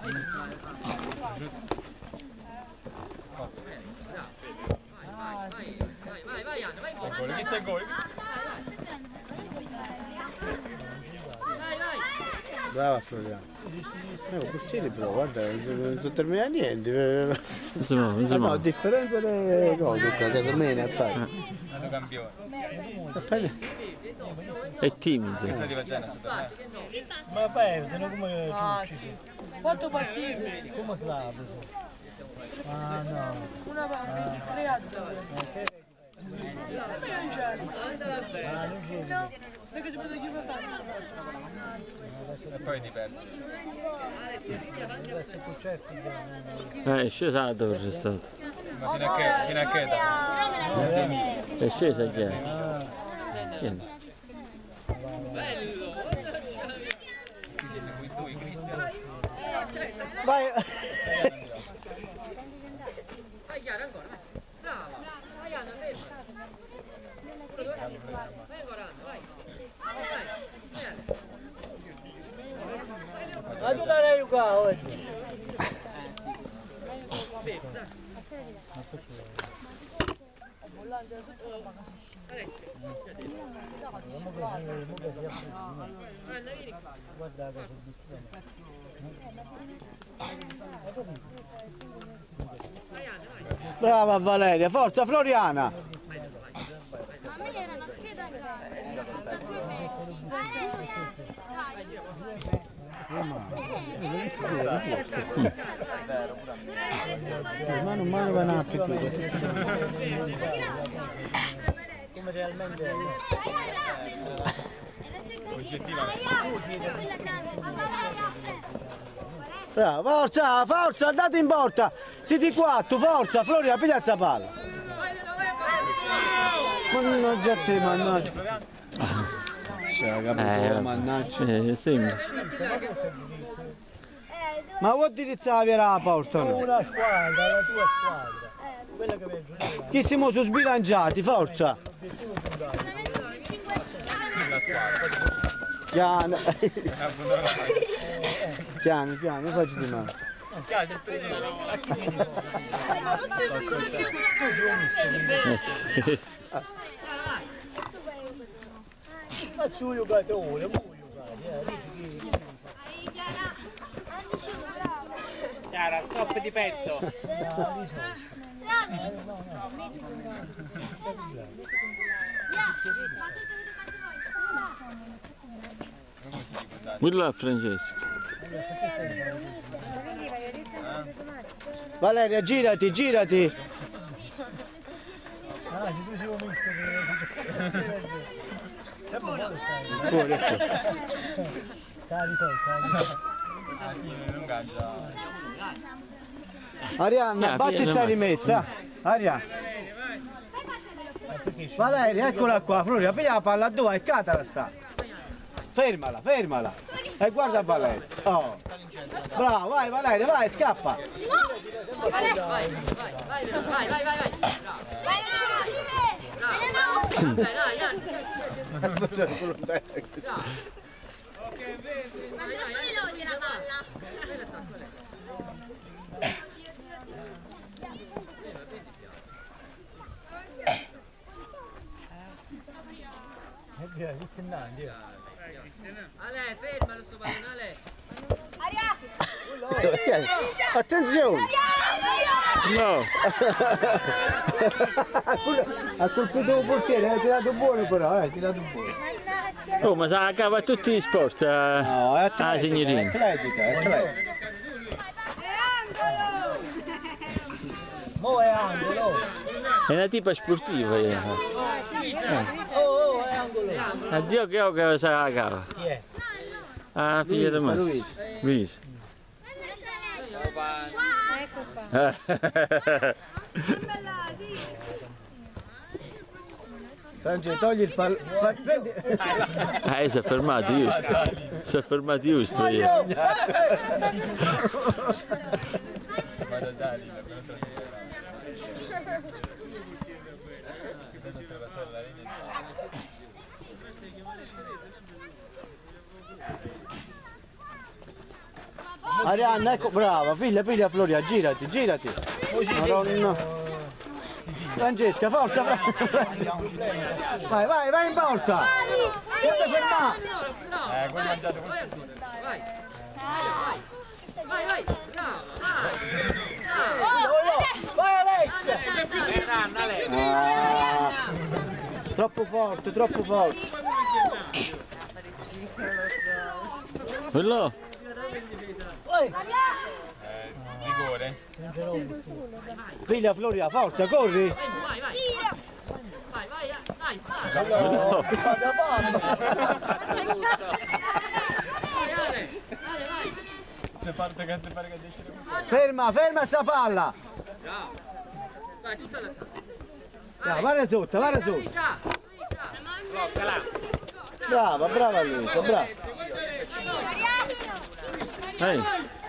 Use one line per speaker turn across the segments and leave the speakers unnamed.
Vai, Anna, vai.
Chi sta gol?
Brava Floriano. Portiere però, guarda, non sto terminando niente. No, a differenza delle cose che a casa mia ne ha fatto.
Hanno campione.
È timido.
Ma perdono come tutti.
Quanto partite?
Come clavo? Ah no.
Una partita, 3-2. Perché ci potete chiudere?
E poi ti perdi.
È scesa la torre è stato.
Ma fino a che età?
È scesa chi è? Tieni.
Vai!
Vai Chiara ancora, vai. Brava. Vai Anna, ferma. Vai ancora Anna, vai. Vai.
Ma tu la lei qua oggi? Guardate sul bicchiere.
Brava Valeria, forza Floriana!
A me era una scheda da 2 pezzi.
Ma non male va una più.
Come realmente
Brava, forza, forza, andate in porta! Siete 4, forza, Floriana, pigliazza palla! Mannaggia te, mannaggia! C'è la capito, mannaggia!
Semplice.
Ma vuol dire che la porta? No?
una squadra, la tua squadra. Quella che viene giocare.
Chi siamo su sbilanciati, forza! Piano! Piano, piano, faccio di mano.
Ma su giocatore, mu giocare,
Chiara, stop di petto.
Quello è Francesco.
Valeria, girati, girati!
Ah, se tu sei un misto che... Fuori,
Fuori.
cari soldi.
Non cambia.
Arianna, batti sta rimessa! Arianna! Valeria, eccola qua, Floria, piglia la palla a due e catala sta! Fermala, fermala! E guarda Valeria! Oh! Bravo, vai Valeria, vai, scappa!
Ale, fermalo sto pallone, Ale.
Attenzione!
No!
Ha colpito il portiere, hai tirato buono però, hai tirato buono.
Oh, ma sa cava a tutti gli sport.
No, è
Ah, signorina.
atletica, è atletica.
Mo è angolo.
È una tipa sportiva.
Oh, è angolo.
Addio che ho che sa la cava.
Chi è?
Ah, figlia di Massi. Luis.
Francesco, togli il pallone.
Si è fermato giusto. Si è fermato giusto.
Arianna, Arianna, ecco, brava, piglia Floriana, girati. Madonna. Francesca, forza, vai in porta! Non ti fermare!
Quello mangiato col
Vai, brava,
Vai Alessia! Troppo forte.
Quello?
rigore.
Piglia Floria, forza, corri!
vai.
No.
Se parte che ti pare che decide.
Ferma sta palla!
Bravo. Vai, tutta la
Vai sotto! Brava Luisa, brava!
Ehi,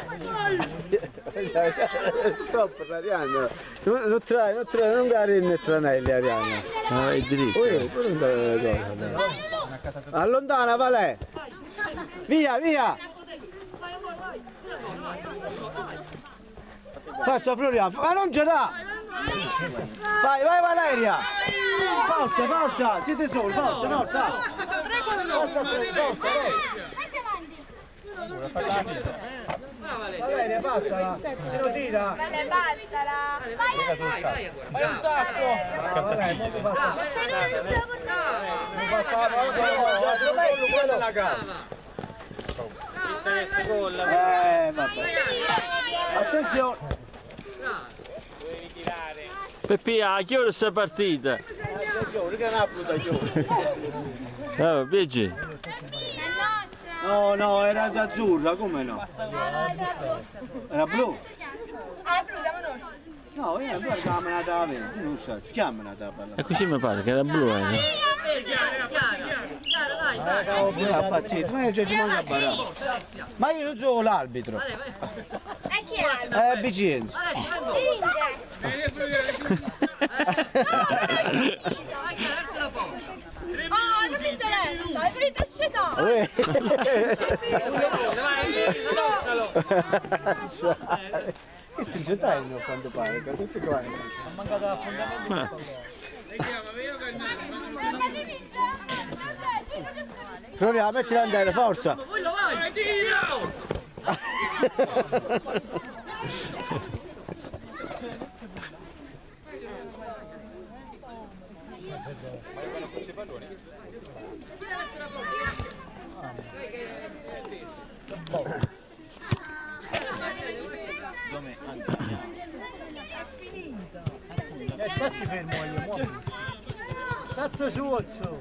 Stop Arianna! Non gare in tranelli Arianna!
ma vai dritto.
Allontana Valè! Via! Faccia Florian, ma non ce l'ha! Vai Valeria! Forza! Siete soli, forza! Valeria, basta! Se lo tira!
Vale, basta!
Vai un tacco!
Quella la casa! Attenzione!
Peppi, a che ora sta partita? Viaggi.
No, era azzurra, come no? Era blu?
Ah, blu, siamo noi.
No, io guarda me la dava bene, non so, chiamala da palla.
E così mi pare che era blu,
Chiara, vai.
Partito, ma io già ci manca barato. Ma io non sono l'arbitro.
E chi è?
Vicino.
Ah, non mi interessa, hai finito scetare.
Questo giocano quando pare, che tutti quanti.
Ha mancato l'appuntamento.
Florian, mettila andare, forza!
Vai, tiro!
Statti fermo, muovi. Cazzo su, occhio.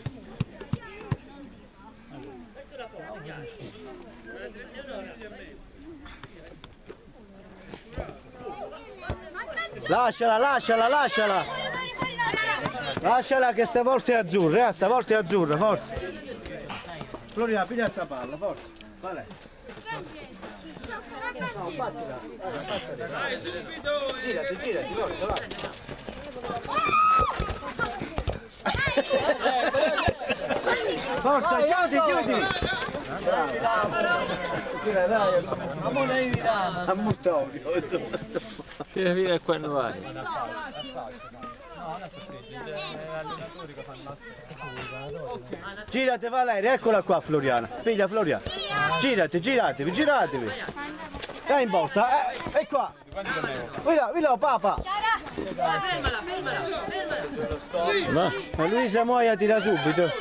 Lasciala! Lasciala che stavolta è azzurra, forza! Florian, piglia sta palla, forza! Vale! No, battila! Girati, forza, vai! Forza, chiudi!
Fino a quando vai.
Girati Valeria, eccola qua Floriana, figlia Floriana. Giratevi. Dai in porta, è qua. Villa, papà.
Fermala.
Va.
Ma Luisa Moia tira subito.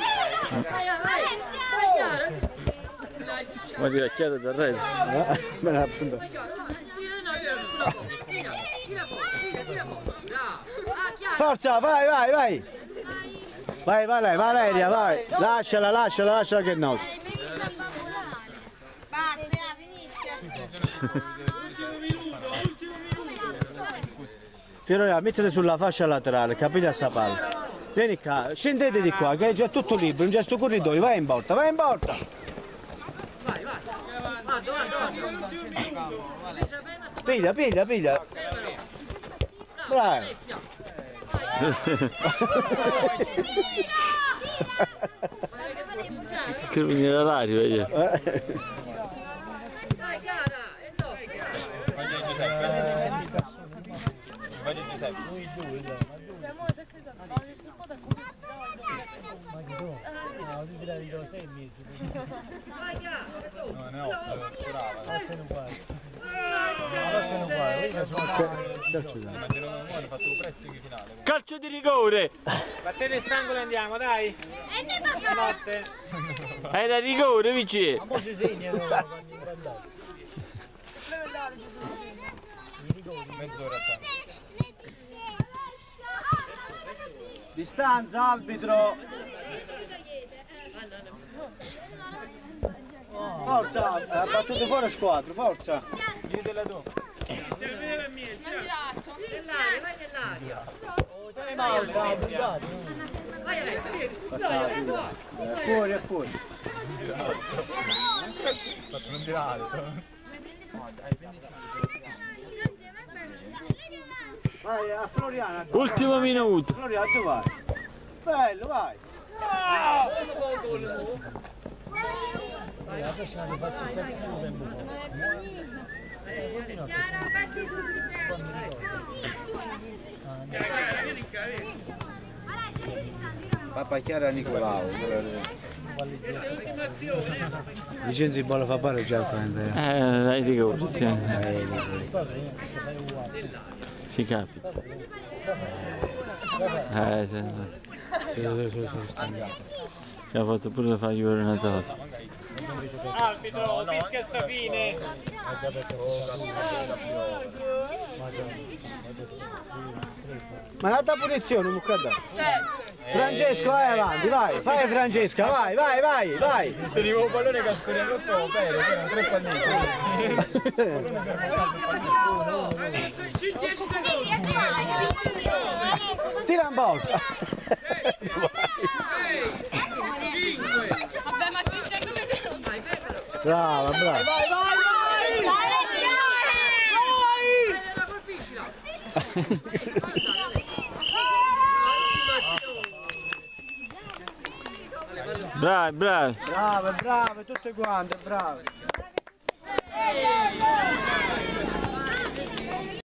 Ma ti chiaro del re.
Me l'ha appunto. Forza, vai. Vai Valeria, vai. Lasciala che è nostra.
Basta, finisce.
Fiorella, mettete sulla fascia laterale, capite a sta palla. Vieni qua, scendete di qua, che è già tutto libero, in gesto corridoio, vai in porta.
Vai. Guarda.
Piglia. Bravo.
Che viene l'orario,
Dai, cara,
Lui due, ma che sono? No, tu tiravi da 6 mesi.
No, ne ho, sperava.
Vattene uguale.
Immagino che hanno fatto un pressing finale.
Calcio di rigore!
Battete strangolo e andiamo, dai.
E ne va.
Notte.
Era rigore, Vici!
Ma mo' ci segna,
Mezz'ora a tempo.
Distanza, arbitro. Forza, ha battuto fuori squadra, forza.
Ditela tu.
Nell'aria, vai nell'aria.
Fuori, è fuori.
Fatto non tirare.
Vai a Floriana.
Ultimo minuto.
Floriana, tu vai. Bello, vai.
la prossima ti faccio sempre più tempo.
Chiara, fatti tutti,
Papà Chiara Nicolao. Vincenzo Bolla fa pare già prende.
Dai rigore, sì. Si capita. Sì. Ci ha fatto pure fare gli allenatori.
Arbitro, fischia sta fine.
Ma l'altra punizione, Muccada. Francesco, vai avanti, vai, fai Francesca, vai.
Se arriva un pallone che scorre troppo, bene, sono 3 pallini.
Tira in volta.
Vabbè, ma chi c'è come te?
Brava.
Bravi.
Brave, tutte quante, brave.